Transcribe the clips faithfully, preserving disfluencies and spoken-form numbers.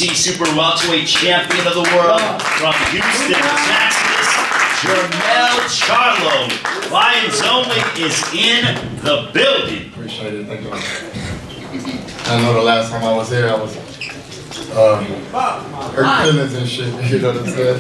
C Super Welterweight Champion of the World from Houston, Texas, Jermell Charlo. Lions Only is in the building. Appreciate it. Thank you. I know the last time I was here, I was uh, hurt feelings and shit. You know what I'm saying?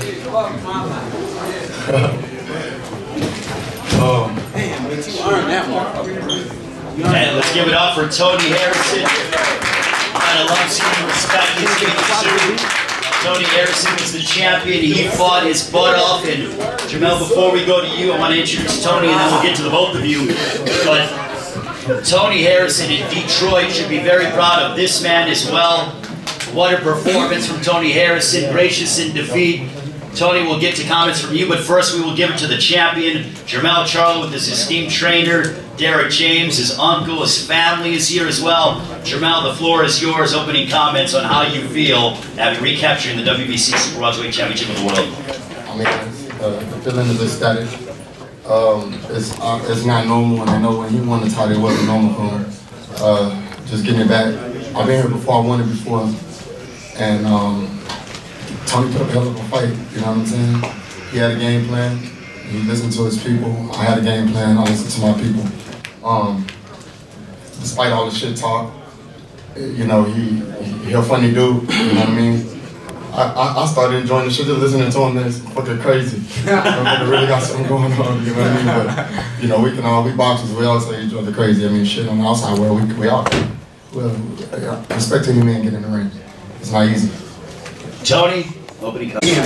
um, Damn, but you earned that one. And let's give it up for Tony Harrison. I love seeing the respect he's giving the suit. Tony Harrison was the champion. He fought his butt off. And Jermell, before we go to you, I want to introduce Tony, and then we'll get to the both of you. But Tony Harrison in Detroit should be very proud of this man as well. What a performance from Tony Harrison, gracious in defeat. Tony, will get to comments from you, but first we will give it to the champion, Jermell Charlo, with his esteemed trainer, Derek James. His uncle, his family is here as well. Jermell, the floor is yours. Opening comments on how you feel after recapturing the W B C Super Welterweight Championship of the World. I mean, uh, the feeling is ecstatic. Um, it's, uh, it's not normal, and I know when he won the title, it wasn't normal for him. Uh, just getting it back. I've been here before, I won it before, and um, Tony put up a hell of a fight, you know what I'm saying? He had a game plan, he listened to his people. I had a game plan, I listened to my people. Um, despite all the shit talk, you know, he, he, he a funny dude, you know what I mean? I, I, I started enjoying the shit, just listening to him. It's fucking crazy. I really got something going on, you know what I mean? But, you know, we can all, we boxers, we all say enjoy the crazy. I mean, shit on the outside where we, we all, well, respect any man get in the ring. It's not easy. Tony, opening comments. D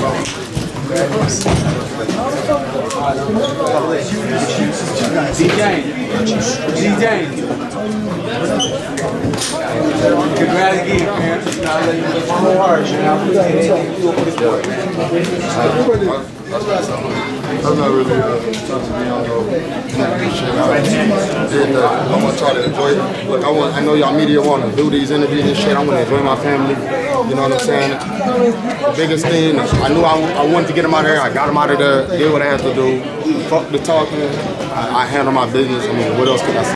J, D J. Congrats again, man. I'll let you know my whole heart, man. I'll put anything you do for the sport, man. I'm not really uh, trying to be on no shit. I, did, uh, I want to try to enjoy it. Look, I want. I know y'all media want to do these interviews and shit. I want to enjoy my family. You know what I'm saying? The biggest thing, I knew I, I wanted to get him out of there. I got him out of there. Did what I had to do. Fuck the talking. I, I handle my business. I mean, what else could I say?